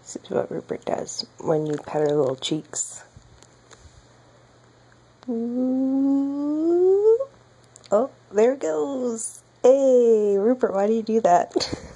This is what Rupert does when you pet her little cheeks. Ooh. Oh, there it goes. Hey, Rupert, why do you do that?